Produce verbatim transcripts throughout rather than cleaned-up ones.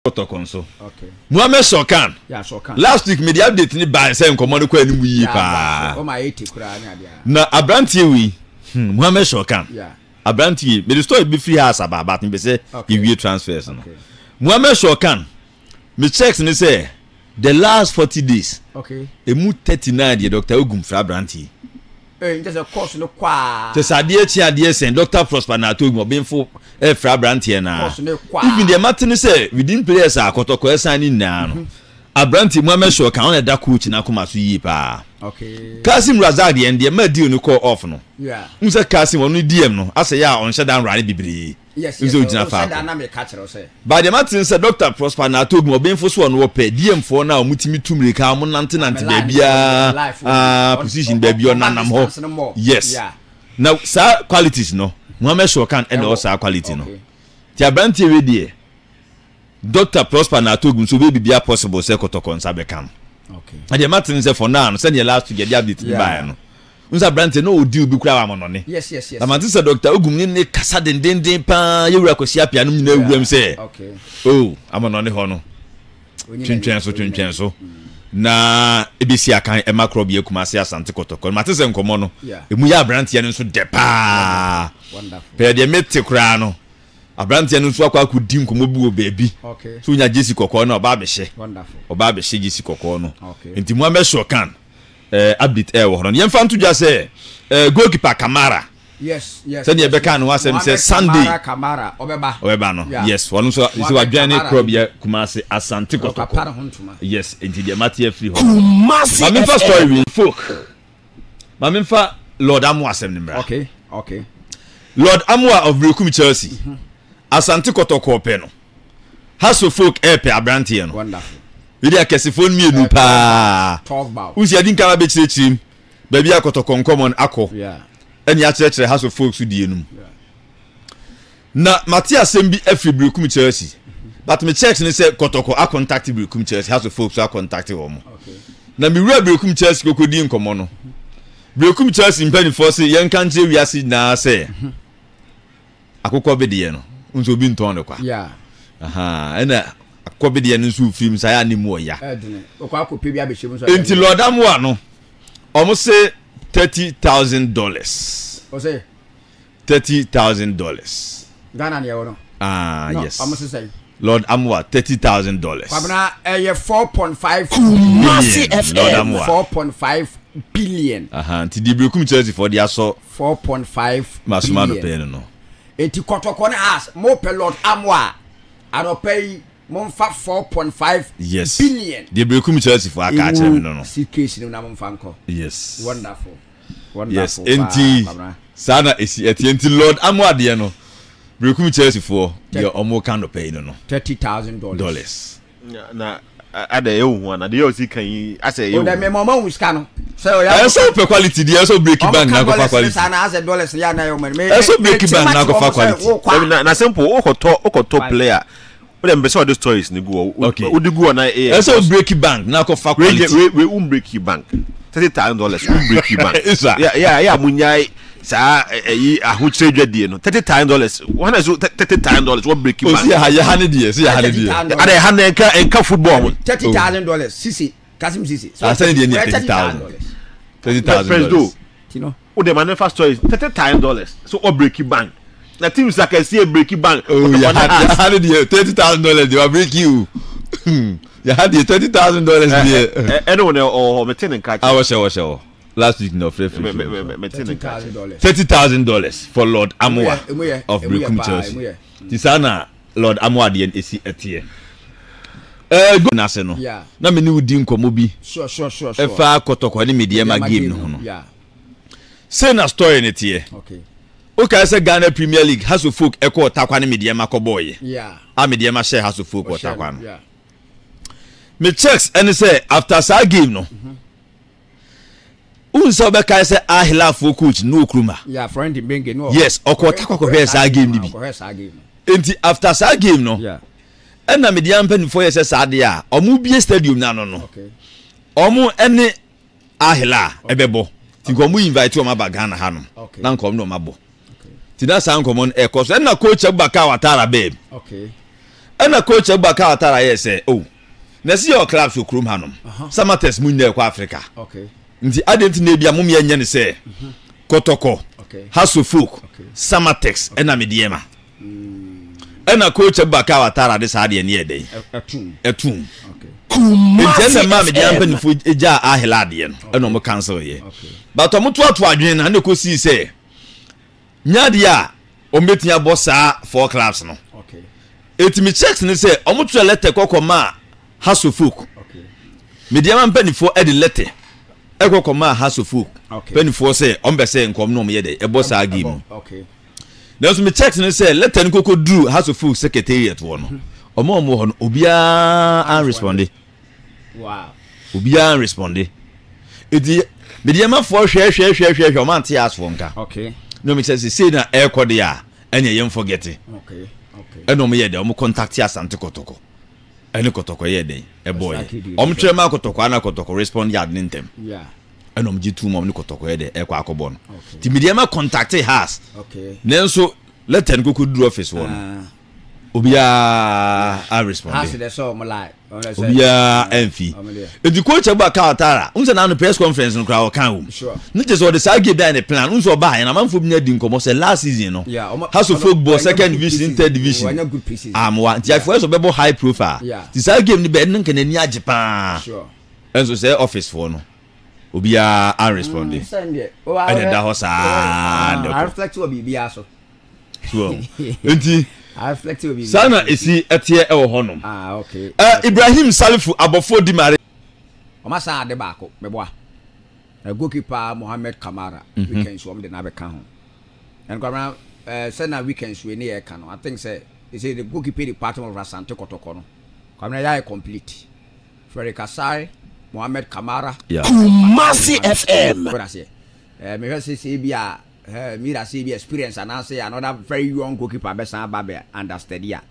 Kotoko so. Okay. Muhammad Shawkan. Yeah, Shawkan. Last week media update ni ba say nkomo no kwa ni mu yi pa. O ma eighty kura nya dia. Na abrantie wi. Hmm, Muhammad Shawkan. Yeah. Abrantie, me the story be free house about but me say e wi transfers no. Muhammad Shawkan. Me checks ni say the last forty days. Okay. E mu thirty-nine the Doctor Ogum fra abrantie. Eh, just a course no kwa. Just adie chi adie sen Doctor Prosper na to Ogum obinfo e fra abrantie na. Even the matter say within players are Kotoko signing na no. Abrantie Muhammad Shawkan on da coach na kuma so yi pa. Okay. Kasim Razak the end ma deal no call off no. Yeah. Unsa Kasim on D M no. Asa ya on shut down run bibiri. Yes, yes. So that na me catch her say. By the matter say Doctor Prosper na to Ogum obinfo so on wo pe D M for na omutimi tumrika mo nante nante ba bia ah position ba bia onanam ho. Yes. Yeah. Now sir qualities no. Muhammad Shawkan and also quality no. Ti abrantie we die. Doctor Prosper na to Ogum so be bia possible say Kotoko nsa be kam. Okay. And the matter say for now send your last to get the update yeah. Buy no. Unsa brante no odi obi kura wa no. Yes, yes, yes. The matter say Doctor Ogum ni ne kasa den den den pa yewura kosi apia no nyina ewuram say. Okay. Oh, amono ne ho no. Twentwen so twentwen so. Na ebisi akan e makro bi ekumase asante Kotoko. Matter say nkomo no. Emu ya brante no so de pa. Wonderful. Pe de mete kura no. Abrantie no so akwa akudi nkomo bi wo baabi. Okay. So nya jesi kokko na oba behye. Wonderful. Oba behye jesi kokko no. Okay. Enti Muhammad Shawkan eh update e wo hono. Yemfa ntoja say eh goalkeeper Kamara. Yes, yes. Say ne beka no asem say Sunday. Kamara Kamara obeba. Obeba no. Yes, wono so isi wadwane club ya Kumasi Asante Kotoko. Yes, enti de matie free ho. Kumasi. Ma memfa story we folk. Ma memfa Lord Amoah asem nimra. Okay, okay. Lord Amoah of Brekum Chelsea. Mm-hmm. Asante Kotoko pe no. Haso folk e pe abrantie no. Wonderful. We dey kesifon mienu pa. Talk about. Usi adin kala be chirechirim. Ba bia Kotoko nkomon akọ. Yeah. Eni a chirechere haso folk su die num. Yeah. Na Matthias Sembi every Brekum Chelsea. But me check ni say Kotoko a contact Brekum Chelsea haso folk su a contact wo mo. Okay. Na mi wura Brekum Chelsea kokodi nkomo no. Brekum Chelsea mpani for say yen kan je wiase na say. Akokọ be de no. Unso bi nton de kwa. Yeah. Aha, ena akobe de nso film sa ya ni mu oya. Edene. Okwa akope bi abehye so. Enti Lord Amoah no. Omo say thirty thousand dollars. O say thirty thousand dollars. Ghana ne wono. Ah, no, yes. Omo say Lord Amoah thirty thousand dollars. Kwabena eh four point five billion. Lord Amoah four point five billion. Aha, nti di Brekum Chelsea for dia so four point five masuma no pay no. Eti Kotoko ne as mo pe Lord Amoah ano pay mo fa four point five yes. billion. The Brekum Chelsea for aka chere me no no. Secret ni na mo fa nko. Yes. Wonderful. Wonderful. Yes, enti sana esi eti enti Lord Amoah de no. Brekum Chelsea for the omo kind of pay no no. thirty thousand dollars. Dollars. Na ada ye hu na de ye osi kan yi ase ye. O da me mama wiska no. So ya so pe quality dey so break bank na go fa quality. Sana as dollars ya na yo man. E so break bank na go fa quality. Na na simple o ko to o ko to player. We dem be say the stories ni go. O di go na e. E so break bank na go fa quality. We we um break bank. thirty thousand dollars um break bank. Yeah yeah yeah munyai sa eh ahuchire dwadie no thirty thousand dollars. One is thirty thousand dollars what break bank. O si ya ya ha ne die, si ya ha ne die. Ada ha na enka enka football. thirty thousand dollars. Sisi Kasim Sisi. So I send you thirty thousand dollars. thirty thousand dollars. You know. O the manifest story thirty thousand dollars. So o break bank. Na teams like I see a break bank. Oh yeah, ha ne die thirty thousand dollars they will break you. You had the thirty thousand dollars there. Anyone or maintain catch. I was sure, sure. Last week no free free. thirty thousand dollars for Lord Amoah of Brekum Chelsea. Tisana Lord Amoah the N C etie. Eh go na se no. Na me ni udi nkomo bi. Sure sure sure sure. E fa Kotoko ni Medeama game no no. Yeah. Say na story ne tie. Okay. Okay, say Ghana Premier League has of folk e ko takwa ni Medeama ko boy. Yeah. A Medeama share has of folk ko takwa no. Yeah. Me checks and say after that game no. Un so be kai say Ahila for coach no kruma. Yeah, friend Benge no. Yes, okota ko hwe sa game ni bi. Ko hwe sa game. Enti after that game no. Yeah. And na Medeama pen for say sa de a, omu bie stadium na no no. Okay. Omu ene Ahila ebebo. Ti ko mu invite o ma ba Ghana ha no. Na nkom no mabo. Okay. Ti da sa nkom on e ko so na coach Abubakar Watara babe. Okay. ana coach Abaka Atara ye say oh na see your clubs so krom hanom summer test mu nyɛ kwa Africa okay nti adenti na bia mum ye nya ne say Kotoko okay Hasofok okay. Summer text okay. Ena Medeama mm. Ena coach Abaka Atara de sa de ne ye den etum etum okay nti na ma Medeama panifo eja ahilade ye no ena mo cancel ye but omo to ato adwen na ne ko si say nyade a ometia bossa four clubs no okay etimi checks ni say omo to letter kokoma Hasofok okay Medeama panifo e de letter e kokoma Hasofok okay panifo say ombe say nkom no mo ye de e bossa game okay now so me checks ni say letter ni koko drew Hasofok secretariat wo no omo omo ho no obia an responde wow obia an responde edi Medeama fo hwe hwe hwe hwe hwe man tia asfo nka okay no me say say na e kode ya enye yem forget okay okay eno me ye de omo contact Asante Kotoko ene Kotoko ye de e boy omo trema Kotoko ana Kotoko respond ya nintem yeah eno mji tu mom ni Kotoko ye de e kwa akobo no ti Medeama contact has okay nenso let ten go do office one obia a respond has the so mo like obia enfi edi coach Abaka Atara unse na no press conference no kra o kan wo sure no just what the side give that plan unse oba ya na manfo bi na di nkomo say last season no Hasofok ball second division third division Amoah ti afo so bebo high profile the side game ni be nka na ni age pa sure enso say office for no obia a respond and da hosa I reflect to be bia so so enti I reflect to be sana esi etie e wo honom ah okay eh Ibrahim Salifu abofo di mare o ma sa ade ba ko meboa a goalkeeper Mohammed Kamara weekends wo me de na be kan ho and kwamra eh say na weekends we ne e kan no I think say they say the goalkeeper department of Asante Kotoko no kwamra ya complete Frederick Kasai Mohammed Kamara yeah. Kumasi F M what I say eh me say say bia eh mira say be experience and I say another very young goalkeeper be san ba be understand ya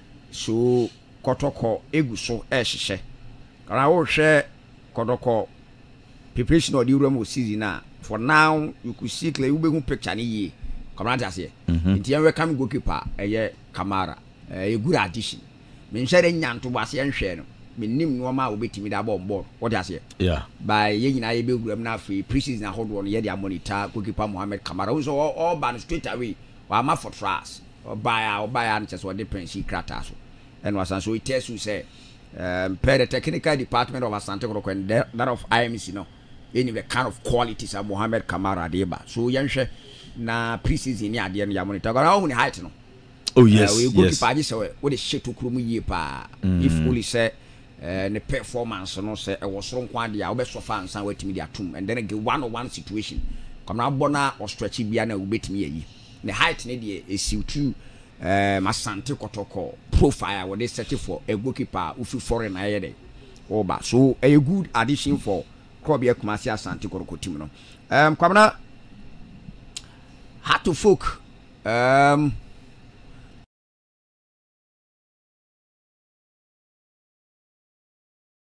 so Kotoko egu so e hihye kana wo hwe Kotoko preparation of the Euro season na for now you could see clear you be hu picture ni ye come right say nti en welcome goalkeeper eye Kamara a good addition me nhwe nyanto base en hwe no menim no ma obetimi da ball ball what you say yeah by ye nyina ye be guram na free preseason ahodo no ye dia monitor goalkeeper Mohammed Kamara so all ban straight away wa ma for trust or buy or buy and just what depends he krata so and was so it tells you say um per the technical department of Asante Kotoko and that of I M C no any the kind of qualities of Mohammed Kamara deba so yenhwe na preseason ni ade no ya monitor ga how ni height no oh yes uh, we yes goalkeeper just say what the shit to krum ye pa if only say uh, the performance no say e was so nkwa dia obesofa ansan watimi dia tum and then again one on one situation come na bona or stretch bia na obetimi yi the height ne dia esi tu um Asante Kotoko profile what they set for a goalkeeper ufi foreign ayede oba so a good addition for Krobia Kumasi Asante Kotoko team no um kwamna Hasofok um